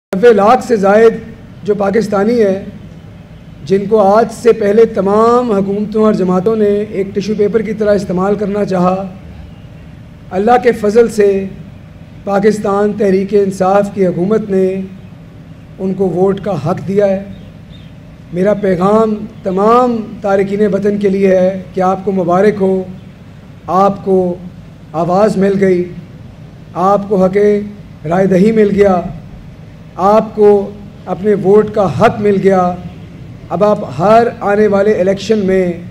90 لاکھ سے زائد جو پاکستانی ہیں جن کو آج سے پہلے تمام حکومتوں اور جماعتوں نے ایک ٹیشو پیپر کی طرح استعمال کرنا چاہا، اللہ کے فضل سے پاکستان تحریک انصاف کی حکومت نے ان کو ووٹ کا حق دیا ہے۔ میرا پیغام تمام تارکین وطن کے لیے ہے کہ آپ کو مبارک ہو، آپ کو آواز مل گئی، آپ کو حق رائے دہی مل گیا، آپ کو اپنے ووٹ کا حق مل گیا۔ اب آپ ہر آنے والے الیکشن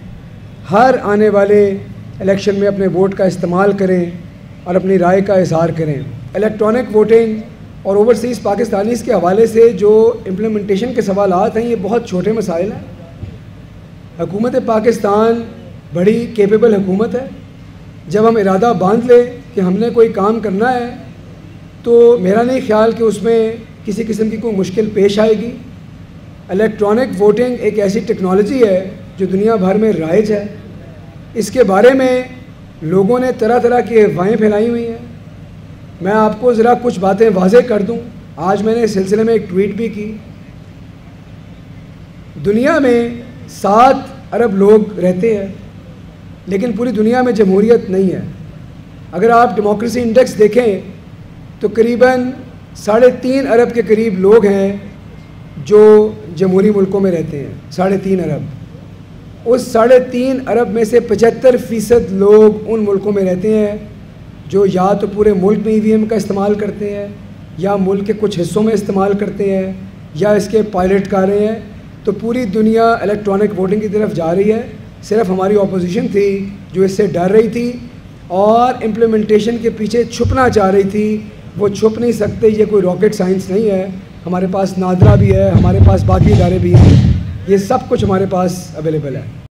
میں اپنے ووٹ کا استعمال کریں اور اپنی رائے کا اظہار کریں۔ الیکٹرانک ووٹنگ اور اوورسیز پاکستانیز کے حوالے سے جو امپلیمنٹیشن کے سوالات ہیں، یہ بہت چھوٹے مسائل ہیں۔ حکومت پاکستان بڑی کیپیبل حکومت ہے۔ جب ہم ارادہ باندھ لیں کہ ہم نے کوئی کام کرنا ہے تو میرا نہیں خیال کہ اس میں کسی قسم کی کوئی مشکل پیش آئے گی۔ الیکٹرانک ووٹنگ ایک ایسی ٹیکنالوجی ہے جو دنیا بھر میں رائج ہے۔ اس کے بارے میں لوگوں نے طرح طرح کی افواہیں پھیلائی ہوئی ہیں۔ میں آپ کو ذرا کچھ باتیں واضح کر دوں۔ آج میں نے اس سلسلے میں ایک ٹویٹ بھی کی۔ دنیا میں 7 ارب لوگ رہتے ہیں، لیکن پوری دنیا میں جمہوریت نہیں ہے۔ اگر آپ ڈیموکریسی انڈیکس دیکھیں تو قریباً 3.5 ارب کے قریب لوگ ہیں جو جمہوری ملکوں میں رہتے ہیں۔ 3.5 ارب۔ اس 3.5 ارب میں سے 75% لوگ ان ملکوں میں رہتے ہیں جو یا تو پورے ملک میں EVM کا استعمال کرتے ہیں، یا ملک کے کچھ حصوں میں استعمال کرتے ہیں، یا اس کے پائلٹ کر رہے ہیں۔ تو پوری دنیا الیکٹرانک ووٹنگ کی طرف جا رہی ہے۔ صرف ہماری اپوزیشن تھی جو اس سے ڈر رہی تھی اور امپلیمنٹیشن کے پیچھے چھپنا چاہ رہی تھی۔ وہ چھپ نہیں سکتے، یہ کوئی راکٹ سائنس نہیں ہے۔ ہمارے پاس نادرا بھی ہے، ہمارے پاس باقی ادارے بھی ہیں، یہ سب کچھ ہمارے پاس اویلیبل ہے۔